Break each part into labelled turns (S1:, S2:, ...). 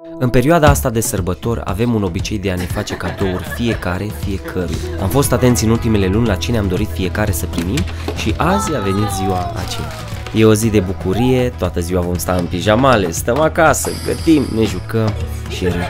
S1: În perioada asta de sărbători avem un obicei de a ne face cadouri fiecăruia. Am fost atenți în ultimele luni la cine am dorit fiecare să primim și azi a venit ziua aceea. E o zi de bucurie, toată ziua vom sta în pijamale, stăm acasă, gătim, ne jucăm și râdem.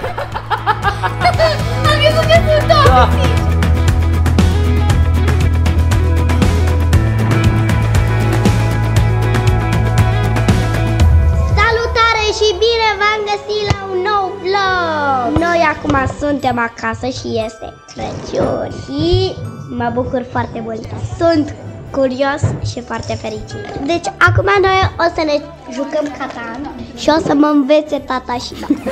S2: Și bine v-am găsit la un nou vlog! Noi acum suntem acasă și este Crăciun și mă bucur foarte mult. Sunt curios și foarte fericit. Deci acum noi o să ne jucăm Catan și o să mă învețe tata și mama.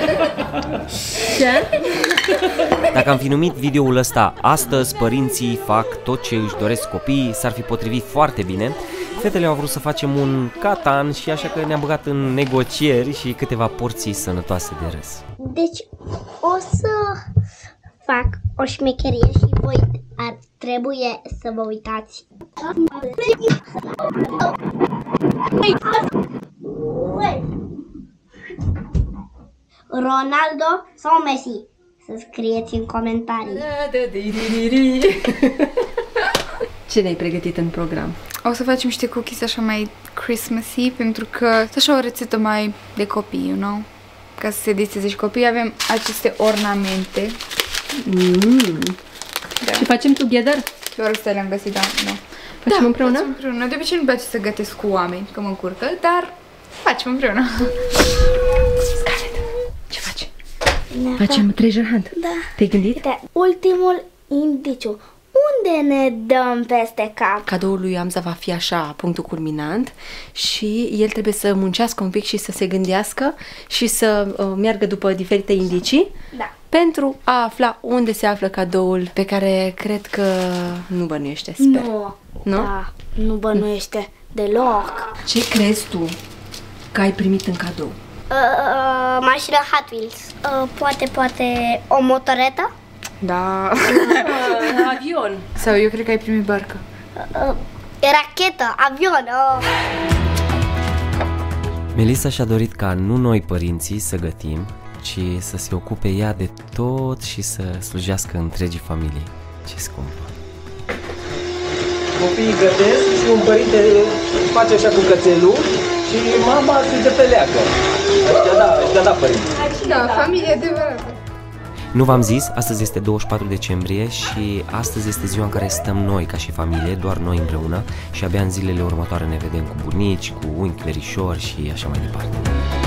S3: Ce?
S1: Dacă am fi numit videoul ăsta "Astăzi părinții fac tot ce își doresc copiii", s-ar fi potrivit foarte bine. Fetele au vrut să facem un Catan și așa că ne-am băgat în negocieri și câteva porții sănătoase de râs.
S2: Deci o să fac o șmecherie și voi trebuie să vă uitați. Ronaldo sau Messi? Să scrieți în comentarii.
S3: Ce ne-ai pregătit în program?
S4: O să facem niște cookies așa mai Christmassy, pentru că e așa o rețetă mai de copii, you know? Ca să se distreze și copiii. Avem aceste ornamente.
S3: Da. Și facem together?
S4: Doar ăsta le-am găsit, da.
S3: Facem împreună?
S4: Facem împreună. De obicei nu-mi place să gătesc cu oameni, că mă încurcă, dar facem împreună. Scarlett, ce faci?
S3: Facem treasure hunt.
S2: Da.
S3: Te-ai gândit?
S2: Uite, ultimul indiciu. Unde ne dăm peste cap?
S3: Cadoul lui Amza va fi așa, punctul culminant, și el trebuie să muncească un pic și să se gândească și să meargă după diferite indicii,
S2: Da.
S3: pentru a afla unde se află cadoul pe care cred că nu bănuiește, sper. Nu?
S2: Da, nu bănuiește deloc.
S3: Ce crezi tu că ai primit în cadou?
S2: Mașina Hot Wheels. Poate o motoretă?
S4: Da.
S3: Avion.
S4: Sau eu cred că ai primit barcă.
S2: Rachetă, avion.
S1: Melissa și-a dorit ca nu noi părinții să gătim, ci să se ocupe ea de tot și să slujească întregii familii. Ce scumpă!
S5: Copiii gătesc și un părinte face așa cu cățelul și mama se peleacă. Ăștia da părinte.
S4: Da, familie adevărată.
S1: Nu v-am zis, astăzi este 24 decembrie și astăzi este ziua în care stăm noi ca și familie, doar noi împreună, și abia în zilele următoare ne vedem cu bunici, cu unchi, verișori și așa mai departe.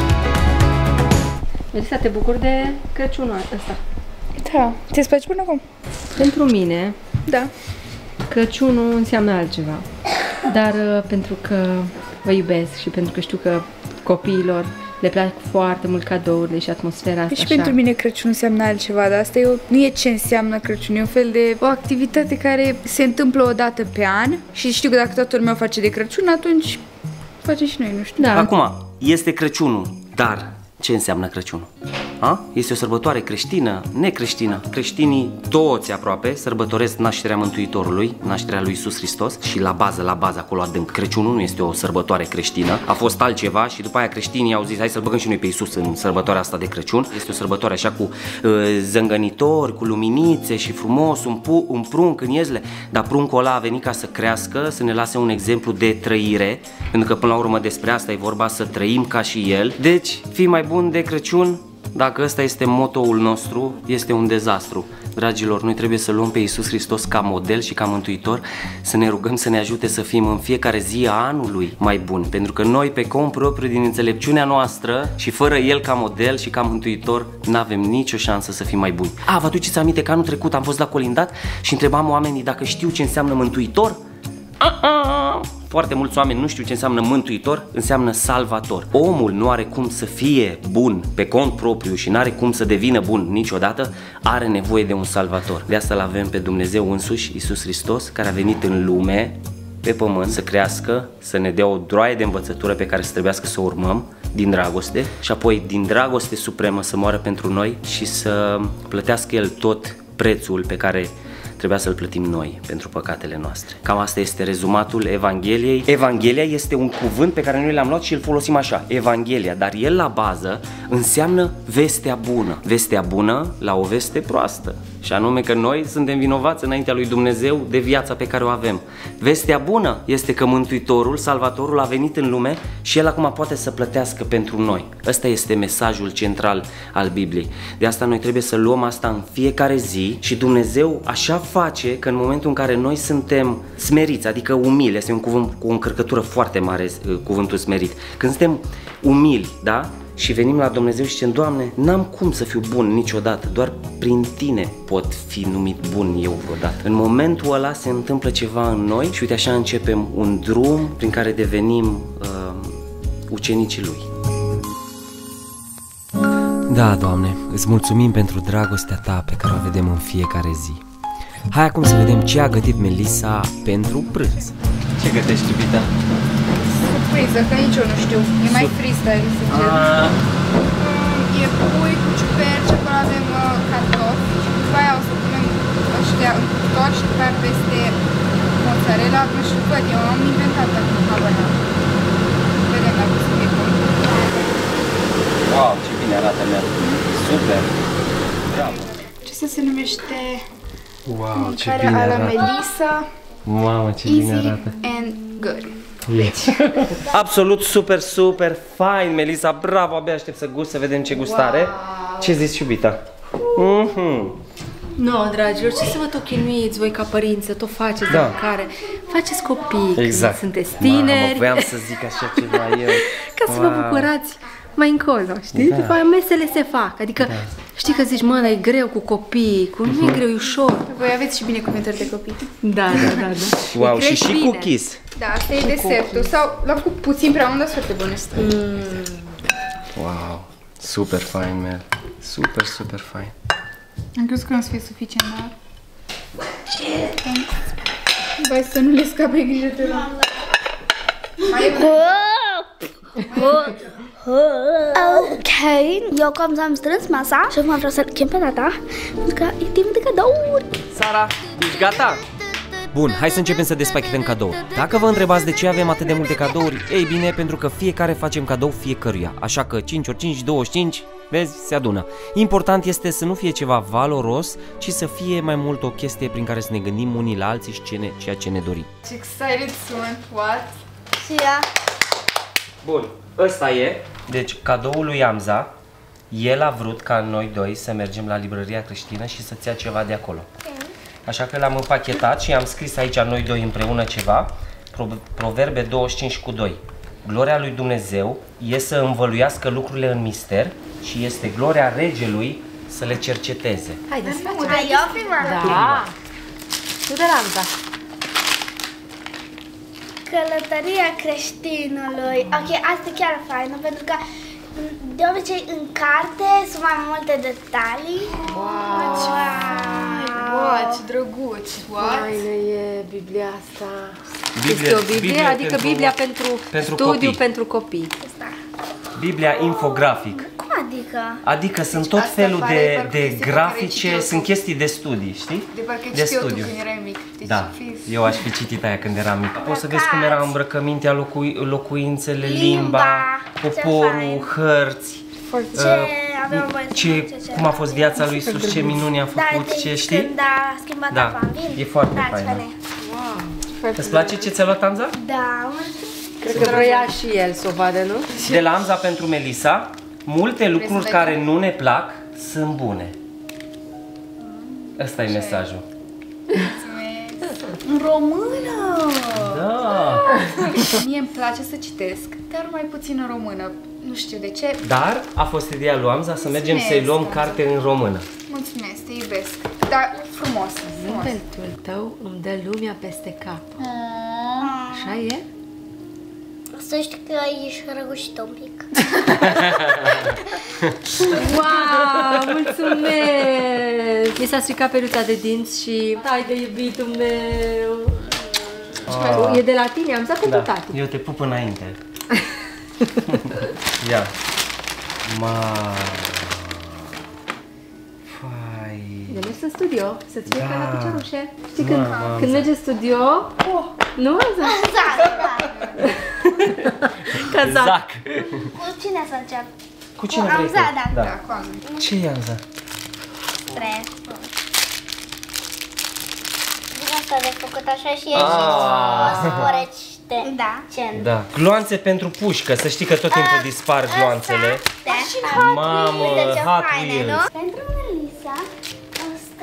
S3: Melissa, te bucuri de Crăciunul ăsta?
S4: Da, ți-e place până acum?
S3: Pentru mine,
S4: Da.
S3: Crăciunul înseamnă altceva, dar pentru că vă iubesc și pentru că știu că copiilor le plac foarte mult cadourile și atmosfera asta.
S4: Și
S3: așa.
S4: pentru mine Crăciun înseamnă altceva, dar asta nu e ce înseamnă Crăciun, e un fel de o activitate care se întâmplă o dată pe an și știu că dacă toată lumea o face de Crăciun, atunci facem și noi, nu știu.
S3: Da.
S1: Acum, este Crăciunul, dar ce înseamnă Crăciunul? Este o sărbătoare creștină, necreștină. Creștinii toți aproape sărbătoresc nașterea Mântuitorului, nașterea lui Iisus Hristos, și la bază, acolo adânc. Crăciunul nu este o sărbătoare creștină, a fost altceva și după aia creștinii au zis hai să-l băgăm și noi pe Iisus în sărbătoarea asta de Crăciun. Este o sărbătoare așa cu zângănitori, cu luminițe și frumos, un prunc în iezle, dar pruncul ăla a venit ca să crească, să ne lase un exemplu de trăire, pentru că până la urmă despre asta e vorba, să trăim ca și el. Deci, fii mai bun de Crăciun. Dacă ăsta este motoul nostru, este un dezastru. Dragilor, noi trebuie să luăm pe Iisus Hristos ca model și ca mântuitor, să ne rugăm să ne ajute să fim în fiecare zi a anului mai buni, pentru că noi pe cont propriu din înțelepciunea noastră și fără El ca model și ca mântuitor, n-avem nicio șansă să fim mai buni. Vă aduceți aminte că anul trecut am fost la colindat și întrebam oamenii dacă știu ce înseamnă mântuitor? Foarte mulți oameni nu știu ce înseamnă mântuitor, înseamnă salvator. Omul nu are cum să fie bun pe cont propriu și nu are cum să devină bun niciodată, are nevoie de un salvator. De asta îl avem pe Dumnezeu însuși, Iisus Hristos, care a venit în lume, pe pământ, să crească, să ne dea o droaie de învățătură pe care să trebuiască să o urmăm din dragoste și apoi din dragoste supremă să moară pentru noi și să plătească El tot prețul pe care trebuia să-l plătim noi pentru păcatele noastre. Cam asta este rezumatul Evangheliei. Evanghelia este un cuvânt pe care noi l-am luat și îl folosim așa, Evanghelia, dar el la bază înseamnă vestea bună. Vestea bună la o veste proastă, și anume că noi suntem vinovați înaintea lui Dumnezeu de viața pe care o avem. Vestea bună este că Mântuitorul, Salvatorul a venit în lume și el acum poate să plătească pentru noi. Ăsta este mesajul central al Bibliei. De asta noi trebuie să luăm asta în fiecare zi și Dumnezeu așa face că în momentul în care noi suntem smeriți, adică umili, este un cuvânt cu o încărcătură foarte mare, cuvântul smerit. Când suntem umili, da? Și venim la Dumnezeu și zicem, Doamne, n-am cum să fiu bun niciodată, doar prin Tine pot fi numit bun eu vreodată. În momentul ăla se întâmplă ceva în noi și uite așa începem un drum prin care devenim ucenicii Lui. Da, Doamne, îți mulțumim pentru dragostea Ta pe care o vedem în fiecare zi. Hai acum să vedem ce a gătit Melissa pentru prânz. Ce gătești, iubita?
S4: Surpriză, că nici eu nu știu. E mai freestyle, să zic. E pui cu ciuperci, acolo avem cartofi și după aia o să punem ăștia în cuptor și după aia peste mozzarella. Nu știu, văd, eu am inventat acum habana. Vedem dacă o să fie bun.
S1: Wow, ce bine arată mea. Super. Bravo.
S4: Acesta se numește
S1: Wow, ce
S4: mâncarea
S1: bine
S4: a la
S1: arată.
S4: Melissa.
S1: Mamă, ce bine
S4: Easy
S1: arată.
S4: and good.
S1: Absolut super, super fain, Melissa, bravo, abia aștept să gust, să vedem ce gustare. Wow. Ce zici, iubita?
S3: Nu, dragilor, ce să vă tot chinuiți voi ca părinți, să tot faceți de mâncare? Faceți copii,
S1: Exact.
S3: când sunteți tineri.
S1: Mamă, voiam să zic așa ceva eu.
S3: Ca să vă bucurați mai încolo, știi? După aia mesele se fac, adică știi că zici, mă, dar e greu cu copii, nu e greu, e ușor.
S4: Voi aveți și binecuvântări de copii.
S3: Da.
S1: Wow,
S3: Îi
S1: și
S3: crești bine.
S1: cookies.
S4: Da, asta e desertul. Sau l-am făcut puțin prea mult, dar foarte bun este.
S1: Wow, super fain, Mel. Super, super fain.
S4: Am crezut că nu o să fie suficient, dar... Vai să nu le scape grijă de la... Mai e
S2: Ok, eu cum am strâns masa și acum vreau să-l chem pe tata pentru că e timp de cadouri.
S1: Sara, ești gata? Bun, hai să începem să despachetăm cadouri. Dacă vă întrebați de ce avem atât de multe cadouri, ei bine, pentru că fiecare facem cadou fiecăruia. Așa că 5 ori 5, 25, vezi, se adună. Important este să nu fie ceva valoros, ci să fie mai mult o chestie prin care să ne gândim unii la alții și ceea ce ne dorim.
S4: Ce excited sunt, what?
S2: Și ea.
S1: Bun, ăsta e, deci cadoul lui Amza. El a vrut ca noi doi să mergem la librăria creștină și să-ți ia ceva de acolo. Așa că l-am împachetat și am scris aici noi doi împreună ceva, Proverbe 25:2. Gloria lui Dumnezeu e să învăluiască lucrurile în mister și este gloria regelui să le cerceteze.
S3: Haideți să facem.
S2: Hai, eu prima.
S3: Da. Tu de Ramza.
S2: Călătoria creștinului. Ok, asta e chiar faină pentru că de obicei în carte sunt mai multe detalii.
S4: Wow, ce drăguț, what?
S3: Faină e Biblia asta.
S1: Biblia-
S3: Este o Biblie,
S1: Biblia
S3: adică
S1: pentru-
S3: Biblia pentru studiu
S1: copii.
S3: pentru copii.
S1: Biblia infografic.
S2: Cum adică?
S1: Adică sunt tot
S4: asta
S1: felul
S4: pare
S1: de
S4: parcă chestii pe care
S1: grafice,
S4: citeau
S1: sunt
S4: tu.
S1: chestii de studii, știi?
S4: De parcă
S1: De
S4: știu tu
S1: studiu.
S4: când erai mic. Deci
S1: Da,
S4: fi-
S1: eu aș fi citit aia când eram mic. Poți să vezi cum era îmbrăcămintea, locuințele, limba,
S2: Ce
S1: poporul,
S2: fain.
S1: hărți.
S2: Ce avem voie să
S1: Cum a fost viața lui Iisus, ce minuni a făcut, ce știi?
S2: Când a schimbat
S1: Da,
S2: apa în vin.
S1: e foarte
S2: Da,
S1: faină.
S2: faine.
S1: Îți place ce ți-a luat Amza?
S2: Da,
S3: Cred că vroia și el să o vadă, nu?
S1: De la Amza pentru Melissa, multe lucruri care nu ne plac sunt bune. Ăsta e mesajul.
S4: În română!
S1: Da!
S4: Mie îmi place să citesc, dar mai puțin în română. Nu știu de ce.
S1: Dar a fost ideea lui Amza să mergem să-i luăm carte în română.
S4: Mulțumesc, te iubesc. Dar frumos, frumos.
S3: Zâmbetul tău îmi dă lumea peste cap. Așa e?
S2: să știi că ești răgușit un pic.
S3: Wow, mulțumesc! Mi s-a stricat peruța de dinți și... Hai de iubitul meu! E de la tine? Am zis pentru tati.
S1: Eu te pup înainte. Ia. Fai.
S3: De nu sunt studio, să-ți fie ca la piciorușe. Știi când mergi în studio, nu?
S1: Zac.
S2: Cu cine să încep?
S1: Cu cine vrei tu?
S2: Da.
S4: Cu Amza.
S1: Ce e Amza?
S2: Stres. Din asta de făcut așa și e și fosforește. Da.
S1: Da. Gloanțe pentru pușcă, să știi că tot timpul dispar gloanțele. Mamă, Hot Wheels.
S2: Pentru Melissa, ăsta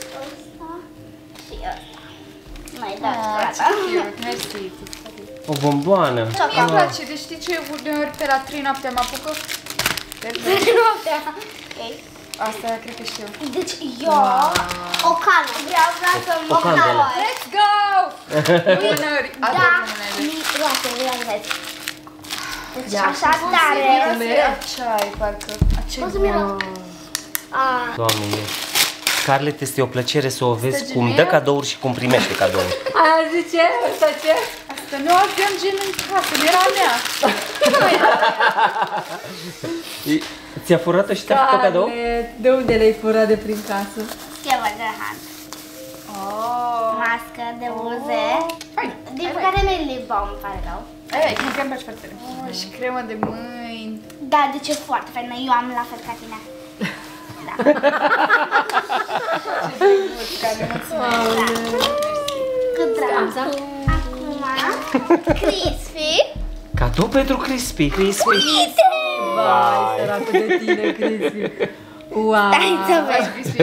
S2: și ăsta. Mai da, gata.
S4: Mersi.
S1: O bomboană.
S4: Mie îmi place, deci știi ce? Uneori pe la 3 noaptea mă apucă. Asta cred că știu.
S2: Deci eu, o cană. Vreau să mă cană.
S4: Let's go! Uneori.
S2: Da, miroase. Deci așa tare.
S4: Ceai, parcă.
S2: O să miros.
S1: Doamne, Scarlett, este o plăcere să o vezi cum dă cadouri și cum primește cadouri.
S3: Aia zice? Asta ce?
S4: Asta nu aveam gen în casă, nu era a mea.
S1: Ți-a furat-o și ți-a făcut cadou?
S3: De unde le-ai furat de prin casă?
S2: Schema de hand. Mască de buze. Din care mi-e lip balm, îmi pare rău.
S4: Aia, chiar îmi place foarte tare. Și cremă de mâini.
S2: Da, deci e foarte faină. Eu am la fel ca tine. Da. Cât drag. Acum, crispy.
S1: Cadou pentru Crispy.
S3: Vai, săracul de tine, Cristi. Wow.
S2: Stai să vezi.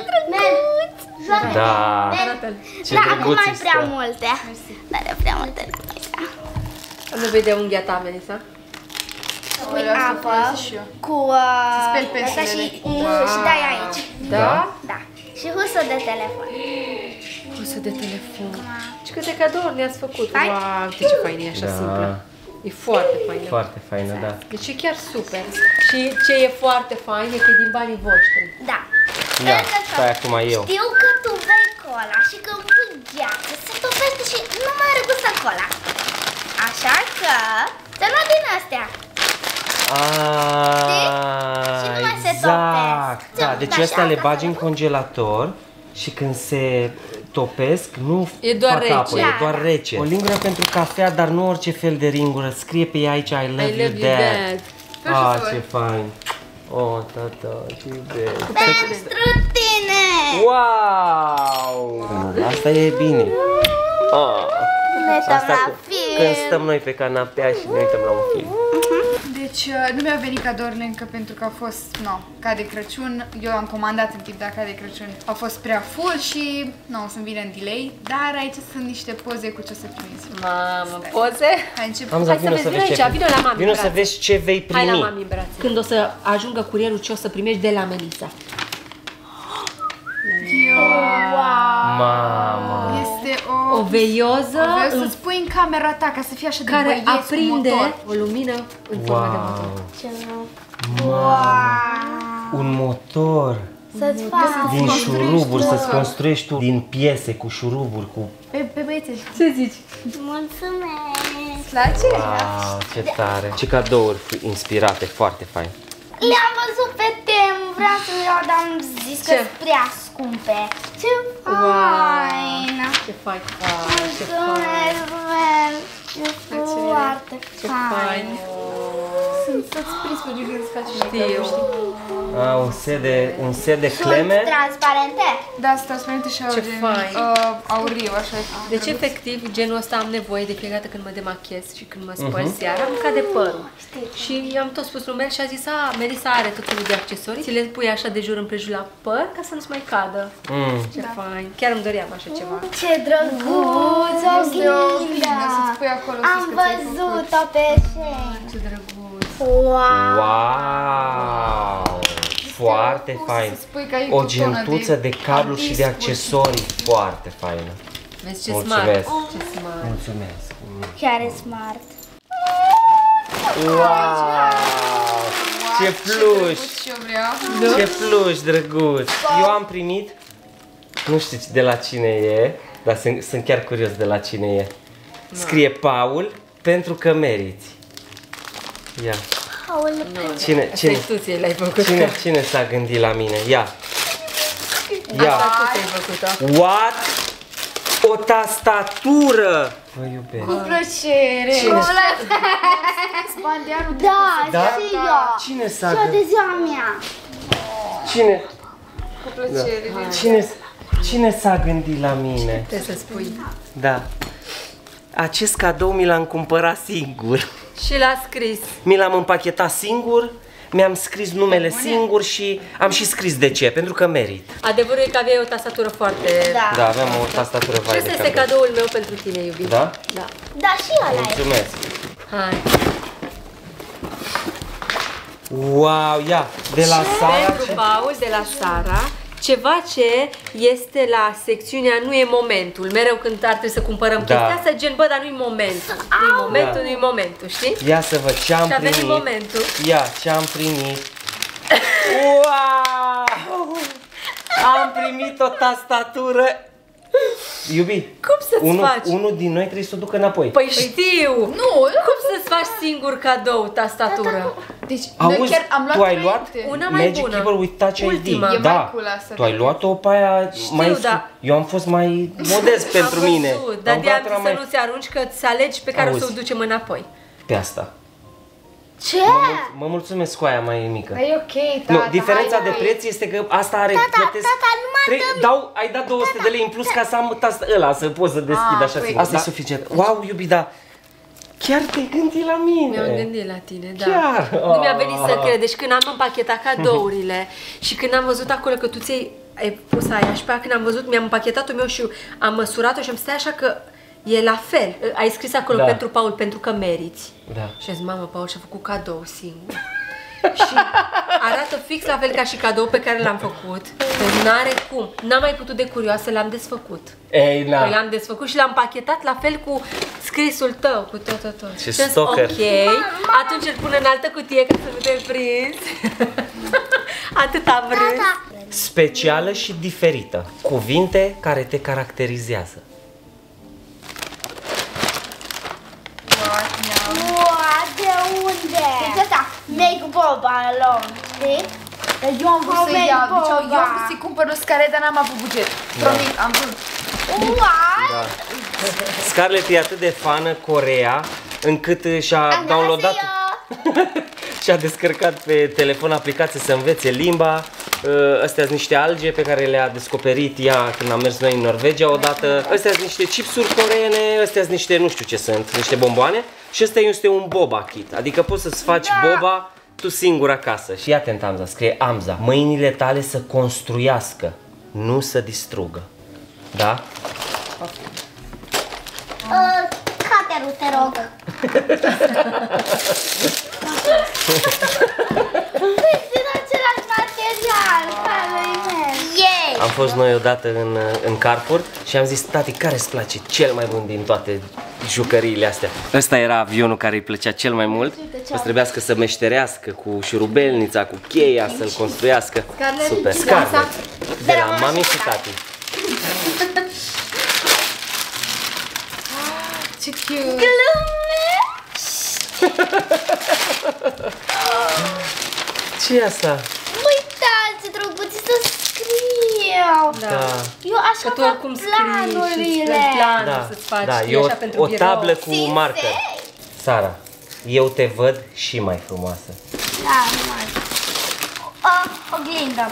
S1: Da. Ce
S2: Da, acum
S1: drăguț
S2: ai prea
S1: este.
S2: multe. Dar e prea multe.
S3: Nu vede unghia ta, Melissa?
S2: Pui apă cu
S4: speli
S2: asta
S4: pensulele.
S2: și dai aici.
S3: Da?
S2: Da. Și husă de telefon.
S3: Husă de telefon. Și câte cadouri ne-ați făcut?
S2: Hai.
S3: Wow, uite ce fain e așa
S1: Da.
S3: simplă. E foarte faină.
S1: Foarte faină, da.
S3: Deci e chiar super. Și ce e foarte fain e că e din banii voștri.
S2: Da.
S1: Ia,
S2: Pentru că
S1: stai acum eu.
S2: Știu că tu bei cola și când pui gheață se topește și nu mai are gust la cola. Așa că te lua din astea. Și nu mai se
S1: Exact.
S2: topesc.
S1: Da, deci
S2: Așa,
S1: astea le
S2: ca
S1: bagi
S2: să
S1: în
S2: le-
S1: congelator și când se topesc, nu
S3: E doar
S1: fac
S3: rece.
S1: apă, e
S2: Da,
S1: doar
S2: da.
S1: rece. O lingură pentru cafea, dar nu orice fel de lingură. Scrie pe ea aici I love you, dad. Ah, ce fain. Oh, tata, ce iubesc.
S2: Pentru tine.
S1: Wow! Asta e bine. Ah.
S2: Ne uităm
S1: Asta
S2: la
S1: când
S2: film.
S1: stăm noi pe canapea și ne uităm la un film.
S4: Deci nu mi-au venit cadourile încă pentru că a fost, ca de Crăciun. Eu am comandat în timp de ca de Crăciun. A fost prea full și, să-mi vine în delay. Dar aici sunt niște poze cu ce o să primiți.
S3: Mamă, poze?
S4: Hai, încep.
S1: Hai
S3: Hai să vezi, vino aici, vino la mami.
S1: Vino
S3: în
S1: să
S3: brațe.
S1: vezi ce vei
S3: Hai la
S1: primi.
S3: mami în brațe. Când o să ajungă curierul, ce o să primești de la Melissa?
S1: Mamă.
S4: Este
S3: O veioză
S4: Vreau să-ți pui în camera ta ca să fie așa de
S3: care
S4: băieți cu
S3: aprinde
S4: motor.
S3: o lumină în formă de motor.
S1: Un motor
S2: Să-ți fac.
S1: din șuruburi, să-ți construiești tu din piese cu șuruburi, cu...
S4: Pe băieți.
S3: Ce zici?
S2: Mulțumesc.
S4: Îți place?
S1: Wow, ce tare! Ce cadouri inspirate, foarte fain.
S2: Le-am văzut pe Temu, vreau să le iau, dar am zis că
S3: Ce?
S2: sunt prea scumpe. Ce fain!
S3: Ce fain! Ce fain!
S2: Mulțumesc, man! E foarte
S3: Ce
S2: fain!
S3: fain!
S4: Să-ți prins pe gând să faci
S3: Știu!
S1: Un set de cleme.
S2: Sunt transparente?
S4: Da, sunt transparente și
S3: Ce fain.
S4: auriu, așa.
S3: Deci, efectiv, genul ăsta am nevoie de fiecare dată când mă demachez și când mă spăl seara, îmi cade părul. Și i-am tot spus lui Mel și a zis, Melissa are tot felul de accesorii, ți le pui așa de jur împrejur la păr ca să nu-ți mai cadă. Ce fain. Chiar îmi doream așa ceva.
S2: Ce drăguț, oglindă!
S4: Să-ți pui acolo.
S2: Am văzut-o pe scenă.
S3: Ce drăguț.
S2: Wow!
S1: Wow! Foarte fain.
S4: să spui că ai
S1: O
S4: cu tonă
S1: gentuță de cablu și de
S4: artistul.
S1: accesorii. Foarte faină.
S3: Vezi ce
S1: Mulțumesc.
S3: smart. Ce smart.
S1: Mulțumesc.
S2: Chiar e smart.
S1: Wow! Ce pluș!
S4: Și eu vreau.
S1: Ce pluș drăguț! Eu am primit, nu știu de la cine e, dar sunt chiar curios de la cine e. Scrie Paul, pentru că meriți. Ia. Cine
S3: Instituție le-ai făcut.
S1: Cine s-a gândit la mine? Ia. Ia.
S3: Asta tu ți-ai făcut-o.
S1: What? O tastatură! Vă iubesc.
S4: Cu plăcere. Bandeanul de
S2: Da,
S1: Da?
S2: și eu.
S1: Cine s-a
S2: Și eu de
S1: gândit?
S2: ziua mea.
S1: Cine?
S4: cu plăcere.
S1: Cine s-a gândit la mine?
S3: Trebuie să spui.
S1: Da. Acest cadou mi l-am cumpărat singur.
S3: Și l-a scris.
S1: Mi l-am împachetat singur, mi-am scris numele singur și am și scris de ce, pentru că merit.
S3: Adevărul e că aveai o tastatură foarte...
S2: Da.
S1: Da, aveam o tastatură
S3: Și
S1: vai
S3: ăsta
S1: de
S3: este
S1: cadou.
S3: cadoul meu pentru tine, iubit.
S1: Da?
S3: Da.
S2: Da, și ăla e.
S1: Mulțumesc.
S3: Hai.
S1: Wow, ia, de la Sara.
S3: Pentru Paul de la Sara, ceva ce este la secțiunea nu e momentul. Mereu când ar trebui să cumpărăm chestia asta, gen, bă, dar nu-i momentul. Nu-i momentul, nu-i momentul, știi?
S1: Ia să văd ce am
S3: Și a venit
S1: primit.
S3: momentul.
S1: Ia, ce am primit. Wow! Am primit o tastatură. Iubi,
S3: Cum să-ți faci?
S1: unul din noi trebuie să o ducă înapoi.
S3: Păi știu!
S4: Nu,
S3: Cum să-ți faci singur cadou tastatură?
S4: deci noi
S1: Auzi,
S4: chiar am luat
S1: tu ai luat
S4: înainte.
S3: Una mai
S1: Magic
S3: bună.
S1: Keyboard with Touch
S3: Ultima.
S1: ID.
S4: E
S1: Da.
S4: mai cool asta
S1: Tu ai
S4: decât-
S1: luat-o pe aia mai
S3: da.
S1: Eu am fost mai modest pentru
S3: Am
S1: mine.
S3: văzut, dar
S1: Am
S3: de-aia
S1: luat-o
S3: am zis să nu-ți arunci, că ți alegi pe care o să o
S1: Auzi.
S3: ducem înapoi.
S1: Pe asta.
S2: Ce?
S1: Mă mulțumesc cu aia mai mică.
S4: Dar e ok, tata.
S1: Nu, diferența
S4: hai,
S1: de
S4: hai.
S1: preț este că asta are plătesc.
S2: tata, nu mă
S1: Dau, ai dat 200 de lei în plus ca să am ăla, să pot să deschid așa
S4: păi,
S1: singur. Asta
S4: da.
S1: e suficient. Wow, iubi, da. Chiar te-ai gândit la mine.
S3: Mi-am gândit la tine, da.
S1: Chiar?
S3: Nu mi-a venit să cred. Deci când am împachetat cadourile și când am văzut acolo că tu ai pus aia și pe aia când am văzut, mi-am împachetat-o meu și am măsurat-o și am stat așa că e la fel. Ai scris acolo
S1: Da.
S3: pentru Paul, pentru că meriți.
S1: Da.
S3: Și a zis, mamă, Paul și-a făcut cadou singur. Și arată fix la fel ca și cadou pe care l-am făcut. Deci n-are cum. N-am mai putut de curioasă, l-am desfăcut.
S1: Ei, na.
S3: Păi l-am desfăcut și l-am pachetat la fel cu scrisul tău, cu tot.
S1: Ce
S3: Și am zis,
S1: stalker.
S3: ok, atunci îl pun în altă cutie ca să nu te prins. Atât am râs.
S1: Specială și diferită. Cuvinte care te caracterizează.
S2: Ua, de unde? Deci asta, make boba alone, știi?
S4: Dar eu am vrut să
S2: Homemade
S4: iau, deci eu
S2: boba.
S4: am vrut să-i cumpăr o scară, dar n-am avut buget. Promit, am vrut.
S2: Ua,
S1: Da. Scarlett e atât de fană Coreea încât și-a downloadat și-a descărcat pe telefon aplicație să învețe limba. Astea sunt niște alge pe care le-a descoperit ea când am mers noi în Norvegia odată. Astea sunt niște chipsuri coreene, astea sunt niște, nu știu ce sunt, niște bomboane. Și ăsta este un boba kit, adică poți să-ți faci boba tu singur acasă. Și ia atent, Amza, scrie Amza, mâinile tale să construiască, nu să distrugă. Da?
S2: Caterul, te rog. Păi, din același material, ca lui meu. Yay!
S1: Am fost noi odată în Carrefour și am zis, tati, care îți place cel mai bun din toate jucăriile astea? Ăsta era avionul care îi plăcea cel mai mult. O să trebuiască să meșterească cu șurubelnița, cu cheia, să-l construiască.
S3: Scarlett,
S1: Super,
S3: de
S1: Scarlett. De la
S2: mama
S1: mami
S2: și
S1: și tati.
S4: Ce cute!
S2: Glume!
S1: Ce e asta?
S2: Uitați ce drăguț să scriu!
S3: Da.
S1: Da.
S2: Eu așa
S3: Că tu
S2: fac
S3: oricum scrii și
S2: planurile.
S3: planul
S1: Da,
S3: să-ți faci,
S1: da,
S3: știi,
S1: e
S3: așa pentru
S1: o
S3: birou.
S1: tablă cu
S2: Sinsei?
S1: marker. Sara, eu te văd și mai frumoasă.
S2: Da, numai. Oglindă.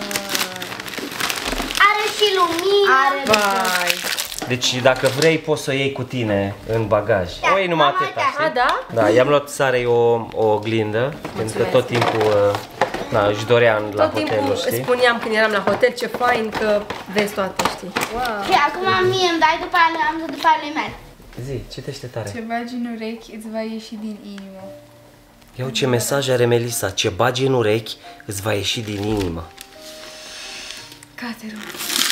S2: Are și lumină. Are
S3: Vai.
S1: Deci dacă vrei poți să o iei cu tine în bagaj. O iei numai
S2: mama,
S1: atâta,
S2: da.
S1: știi?
S3: A, da?
S1: Da, i-am luat Sarei o oglindă, pentru că tot timpul își dorea la
S3: Tot timpul
S1: hotelul,
S3: îți
S1: știi?
S3: spuneam când eram la hotel ce fain că vezi toate, știi? Wow.
S2: Și acum mie îmi dai după aia, am zis după aia lui Mel.
S1: Zi, citește tare.
S4: Ce bagi în urechi îți va ieși din inimă.
S1: Iau ce mesaj are Melissa, ce bagi în urechi îți va ieși din inimă.
S4: Caterul.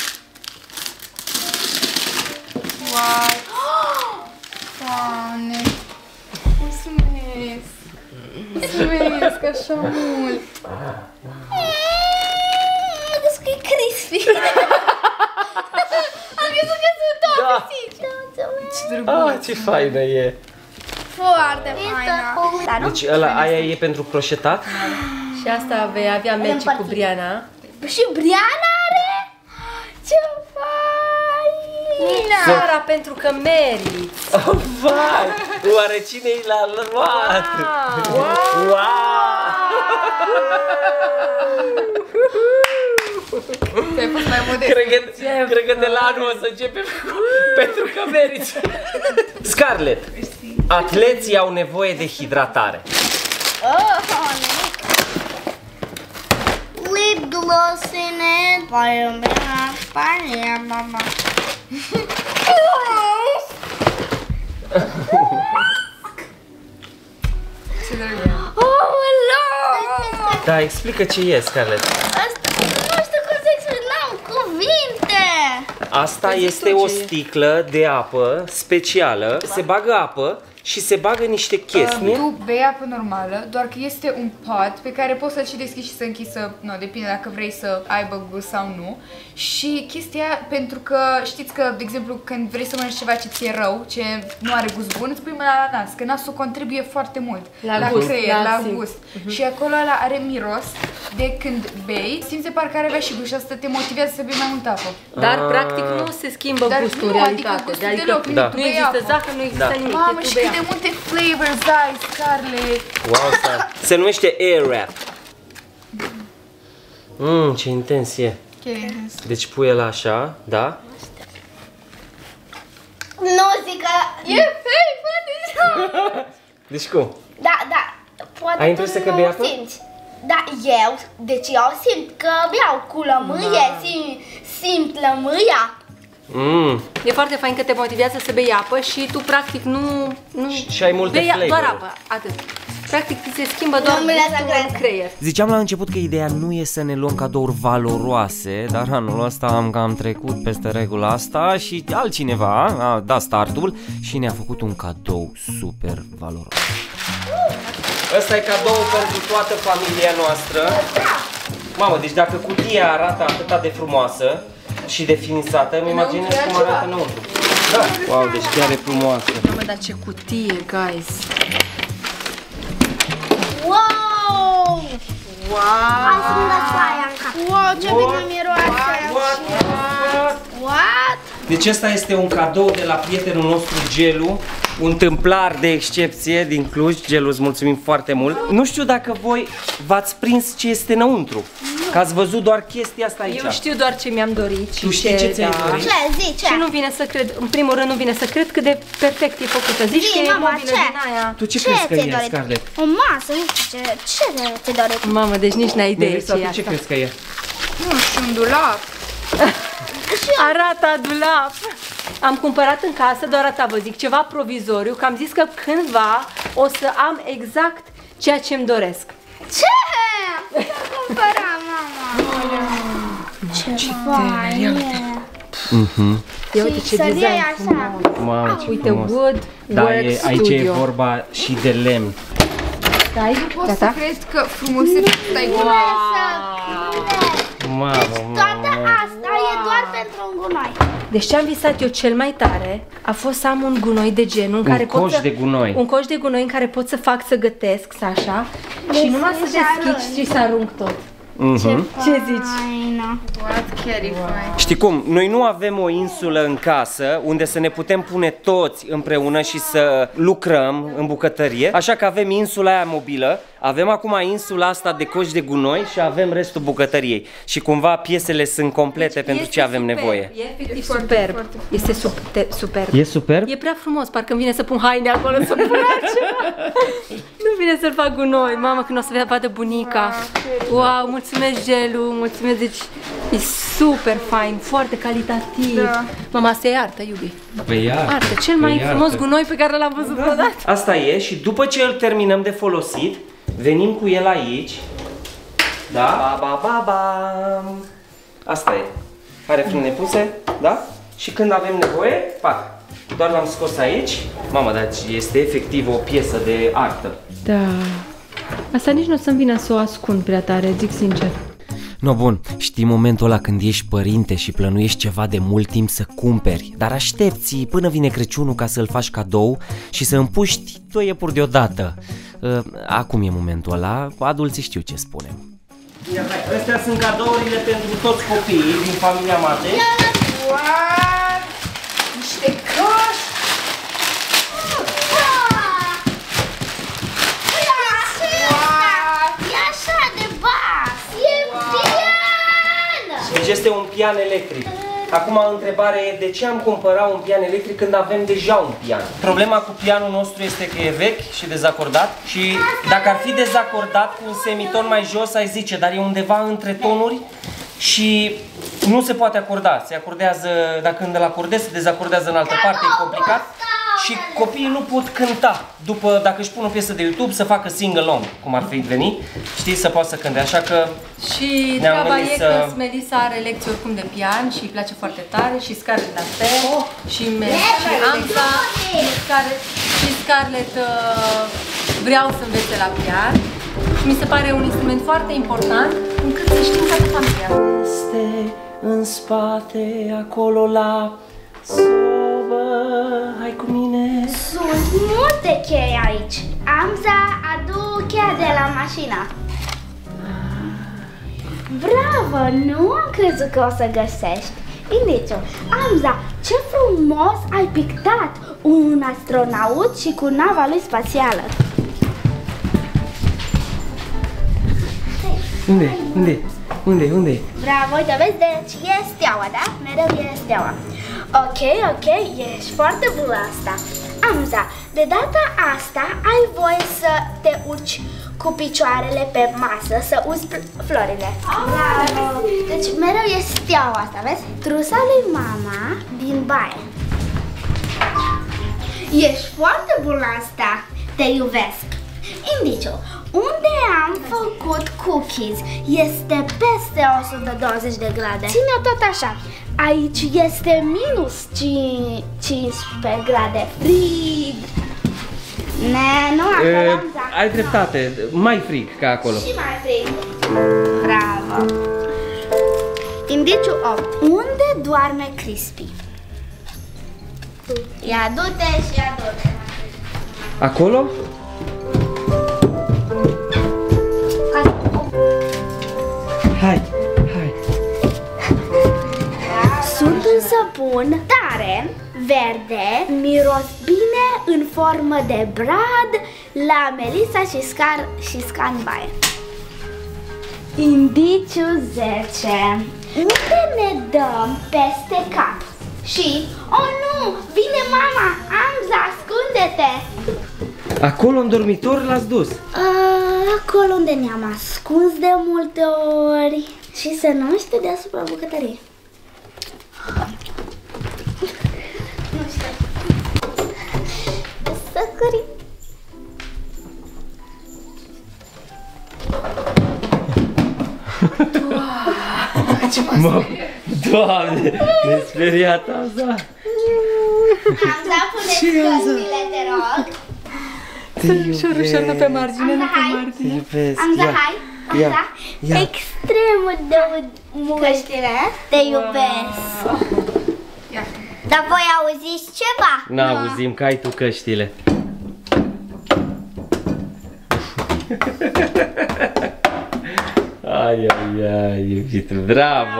S4: Wow! Doamne! Mulțumesc! Mulțumesc așa mult!
S2: Vedeți că e crispy. Am crezut că sunt toate.
S1: Ah, ce faină e!
S4: Foarte faină!
S1: Deci aia e pentru croșetat?
S3: Și asta vei avea meci cu Briana.
S2: Și Briana are? Ce fain!
S3: Sara, pentru că meriți.
S1: Vai! Oare cine i l-a luat? Wow!
S4: Te-ai fost mai modest.
S1: Cred că de la anul o să începem pentru că meriți. Scarlett, atleții au nevoie de hidratare.
S2: Lip gloss in it. Spania, mama.
S4: Ce drăguț.
S1: Da, explică ce e, Scarlett.
S2: Nu știu cum să explic, n-am cuvinte.
S1: Asta este o sticlă de apă specială. Se bagă apă și se bagă niște chestii.
S4: Tu bei apă normală, doar că este un pot pe care poți să-l și deschizi și să închizi, depinde dacă vrei să aibă gust sau nu. Și chestia, pentru că știți că, de exemplu, când vrei să mănânci ceva ce ți-e rău, ce nu are gust bun, îți pui mâna la nas, că nasul contribuie foarte mult la
S3: gust,
S4: creier, la
S3: simt.
S4: gust. Și acolo ăla are miros de când bei, simți de parcă are avea și gust și asta te motivează să bei mai multă apă.
S3: Dar practic nu se schimbă
S4: Dar
S3: gustul în
S4: nu,
S3: realitate.
S4: adică gustul
S3: Adică
S4: deloc,
S1: da.
S3: nu există zahăr, nu există nimic.
S4: Mamă,
S3: tu
S4: și
S3: bei
S4: cât de multe flavors ai, Scarlett!
S1: Wow, se numește Air Wrap. Ce intens e. Deci pui el așa, da?
S2: Nu zic că... E fake, frate!
S1: Deci cum?
S2: Da, poate
S1: Ai impresia că bei apă?
S2: simți. Da, eu simt că beau cu lămâie, simt lămâia.
S3: E foarte fain că te motivează să bei apă și tu practic nu
S1: Și ai multe
S3: bei
S1: flavor-uri.
S3: doar apă, atât. Practic ți se schimbă doar gustul în creier.
S1: Ziceam la început că ideea nu e să ne luăm cadouri valoroase, dar anul ăsta am cam trecut peste regula asta și altcineva a dat startul și ne-a făcut un cadou super valoros. Ăsta e cadou pentru toată familia noastră. Mamă, deci dacă cutia arată atât de frumoasă și de finisată, îmi imaginez cum arată înăuntru. Da. Wow, deci chiar e frumoasă.
S3: Mamă, dar ce cutie, guys!
S2: Wow! Am să-mi dați aia în cap. Wow, ce bine miroase! What?
S1: Deci ăsta este un cadou de la prietenul nostru Gelu, un tâmplar de excepție din Cluj. Gelu, îți mulțumim foarte mult. Nu știu dacă voi v-ați prins ce este înăuntru, că ați văzut doar chestia asta aici.
S3: Eu știu doar ce mi-am dorit.
S1: Tu știi ce ți-ai dorit?
S2: Ce zice?
S3: Și nu vine să cred, în primul rând nu vine să cred cât de perfect e făcută. Zici că e
S2: mama,
S3: mobilă
S2: ce?
S3: din aia.
S1: Tu ce crezi că
S2: ți-ai
S1: e,
S2: dorit?
S1: Scarlett?
S2: O masă, nu știu ce ți-ai dorit?
S3: Mamă, deci nici n-ai idee
S1: Melissa,
S3: ce e
S1: tu ce
S3: asta.
S1: crezi că e?
S4: Nu știu, un dulap.
S3: Arată a dulap. Am cumpărat în casă, doar atâta vă zic, ceva provizoriu, că am zis că cândva o să am exact ceea ce îmi doresc.
S2: Ce? Ce-a cumpărat, mama? Ce fain
S3: Ia uite ce design
S2: așa.
S1: Mamă, ce
S3: Uite,
S1: frumos.
S3: Wood
S1: Da,
S3: Work
S1: aici e
S3: Studio.
S1: vorba și de lemn.
S3: Stai,
S4: Poți să
S3: gata?
S4: crezi că frumusețe stai cu
S1: Mamă,
S2: Toată asta e doar pentru un gunoi.
S3: Deci ce am visat eu cel mai tare a fost să am un gunoi de genul în care pot
S1: coș
S3: să,
S1: de gunoi.
S3: Un coș de gunoi în care pot să fac să gătesc, să așa, și numai să deschici și să arunc tot. Ce zici?
S4: What, chiar e fain.
S1: Știi cum? Noi nu avem o insulă în casă unde să ne putem pune toți împreună și să lucrăm în bucătărie, așa că avem insula aia mobilă, avem acum insula asta de coș de gunoi și avem restul bucătăriei. Și cumva piesele sunt complete pentru ce avem nevoie.
S3: E efectiv superb. Este superb.
S1: E superb?
S3: E prea frumos, parcă îmi vine să pun haine acolo, să pun altceva. Nu vine să-l fac gunoi. Mamă, când o să vadă bunica. Wow, mulțumesc, Gelu, mulțumesc, deci e super fain, foarte calitativ.
S4: Da.
S3: Mama, asta e artă, iubi.
S1: Păi
S3: Artă, cel mai frumos gunoi pe care l-am văzut vreodată.
S1: Asta e și după ce îl terminăm de folosit, venim cu el aici. Da? Ba, ba, ba, ba. Asta e. Are frâne puse, da? Și când avem nevoie, pac. Doar l-am scos aici. Mamă, dar este efectiv o piesă de artă.
S3: Da. Asta nici nu o să-mi vină să o ascund prea tare, zic sincer.
S1: No, bun, știi momentul ăla când ești părinte și plănuiești ceva de mult timp să cumperi, dar aștepți până vine Crăciunul ca să-l faci cadou și să împuști 2 iepuri deodată. Acum e momentul ăla, adulții știu ce spunem. Ia, hai. Astea sunt cadourile pentru toți copiii din familia Matei.
S4: Wow! Niște căști!
S2: E așa de bas! E pian!
S1: Deci este un pian electric. Acum întrebarea e de ce am cumpărat un pian electric când avem deja un pian? Problema cu pianul nostru este că e vechi și dezacordat și dacă ar fi dezacordat cu un semiton mai jos, ai zice, dar e undeva între tonuri și nu se poate acorda. Se acordează, dacă când îl acordezi, se dezacordează în altă parte, e complicat. Și copiii nu pot cânta după, dacă își pun o piesă de YouTube, să facă sing-along, cum ar fi venit, știi, să poată să cânte, așa că
S3: și treaba e că Melissa are lecții oricum de pian și îi place foarte tare și Scarlett la fel și Amza și Scarlett vreau să învețe la pian și mi se pare un instrument foarte important încât să știm toată familia.
S1: Este în spate, acolo la sobă, hai cu mine.
S2: Sunt multe chei aici. Amza, adu cheia de la mașină. Bravo, nu am crezut că o să găsești. Indiciu, Amza, ce frumos ai pictat un astronaut și cu nava lui spațială.
S1: Unde?
S2: Bravo, uite, vezi, deci e steaua, da? Mereu e steaua. Ok, ești foarte bună asta. Amza, de data asta ai voie să te urci cu picioarele pe masă, să uzi florile. Bravo! Deci mereu e steaua asta, vezi? Trusa lui mama din baie. Ești foarte bună asta. Te iubesc. Indiciu, unde am făcut cookies este peste 120 de grade. Ține-o tot așa. Aici este minus 15 grade. Frig. Nu acolo.
S1: Ai dreptate, mai frig ca acolo.
S2: Și mai frig. Bravo. Indiciu 8. Unde doarme Crispy? Ia du-te și ia du-te.
S1: Acolo? Hai.
S2: Sunt un săpun tare, verde, miros bine în formă de brad la Melissa și Scan baie. Indiciu 10. Unde ne dăm peste cap? Și, oh nu, vine mama, Amza, ascunde-te!
S1: Acolo în dormitor l-ați dus?
S2: Acolo unde ne-am ascuns de multe ori și să nu știu deasupra bucătăriei. Nu știu. Săcări.
S1: Doamne, ne-ai speriat, Amza.
S2: Amza, pune-ți căștile, te rog.
S3: Ușor, nu pe margine, nu pe margine.
S2: Amza, hai. Amza, extrem de mult. Căștile, te iubesc. Dar voi auziți ceva?
S1: N-auzim că ai tu căștile. Ai, iubit, bravo!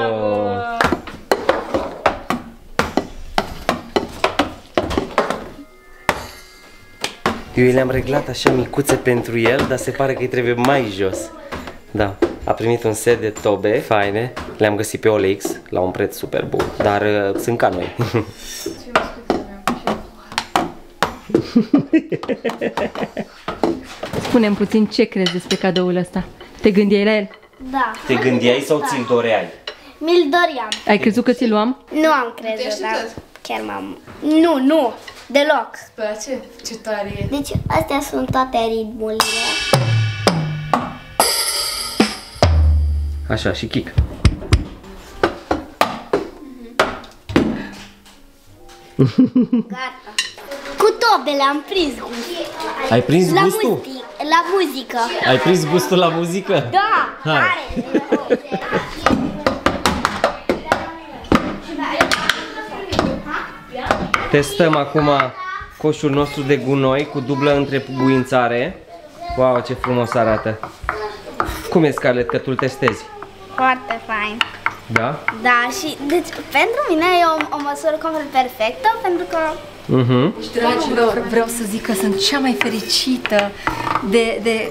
S1: Eu le-am reglat așa micuțe pentru el, dar se pare că îi trebuie mai jos. Da, a primit un set de tobe faine, le-am găsit pe OLX la un preț super bun, dar sunt ca noi.
S3: Spune-mi puțin ce crezi despre cadoul ăsta. Te gândeai la el?
S2: Da.
S1: Te gândeai sau ți-l doreai?
S2: Mi-l doream.
S3: Ai crezut că ți-l luam?
S2: Nu am crezut, dar chiar m-am... Nu, deloc.
S4: Îți place? Ce tare e.
S2: Deci astea sunt toate ritmurile.
S1: Așa, și kick.
S2: Gata. Cu tobele am prins gustul.
S1: Ai prins gustul?
S2: La muzică.
S1: Ai prins gustul la muzică?
S2: Da.
S1: Hai. Testăm acum coșul nostru de gunoi cu dublă întrebuințare. Wow, ce frumos arată! Cum e, Scarlett, că tu îl testezi?
S2: Foarte fain.
S1: Da?
S2: Da, și deci pentru mine e o măsură complet perfectă, pentru că...
S3: Dragilor, vreau să zic că sunt cea mai fericită de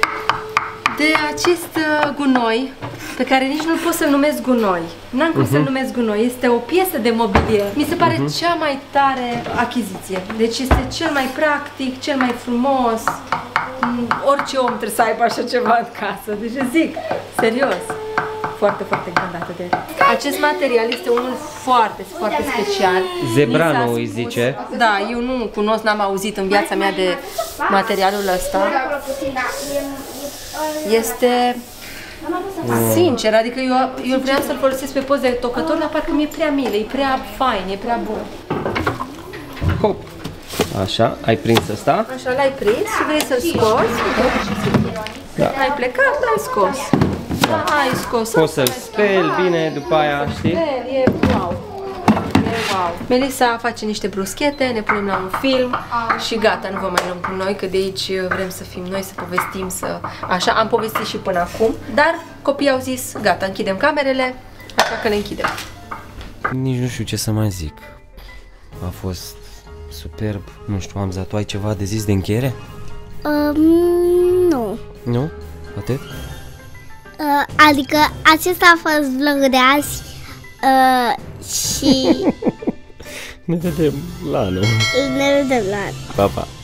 S3: acest gunoi, pe care nici nu pot să-l numesc gunoi. N-am cum să-l numesc gunoi, este o piesă de mobilier. Mi se pare cea mai tare achiziție. Deci este cel mai practic, cel mai frumos. Orice om trebuie să aibă așa ceva în casă. Deci zic, serios. Foarte, foarte încântată de el. Acest material este unul foarte, foarte special.
S1: Zebrano îi zice.
S3: Da, eu nu cunosc, n-am auzit în viața mea de materialul ăsta. Este sincer, adică eu vreau să-l folosesc pe post de tocător, dar parcă mi-e prea mile, e prea fain, e prea bun.
S1: Hop. Așa, ai prins ăsta?
S3: Așa, l-ai prins și vrei să-l scoți.
S1: Da.
S3: Ai plecat, l-ai scos. Da, ai scos.
S1: Poți să-l speli bine după aia, știi?
S3: E wow. Wow. Melissa face niște bruschete, ne punem la un film și gata, nu vă mai luăm cu noi, că de aici vrem să fim noi, să povestim, să... Așa, am povestit și până acum, dar copiii au zis, gata, închidem camerele, așa că le închidem.
S1: Nici nu știu ce să mai zic. A fost superb. Nu știu, Hamza, tu ai ceva de zis de încheiere?
S2: Nu.
S1: Nu? Atât?
S2: Adică acesta a fost vlogul de azi și
S1: Ne vedem la anul.
S2: ne vedem la
S1: Pa, pa!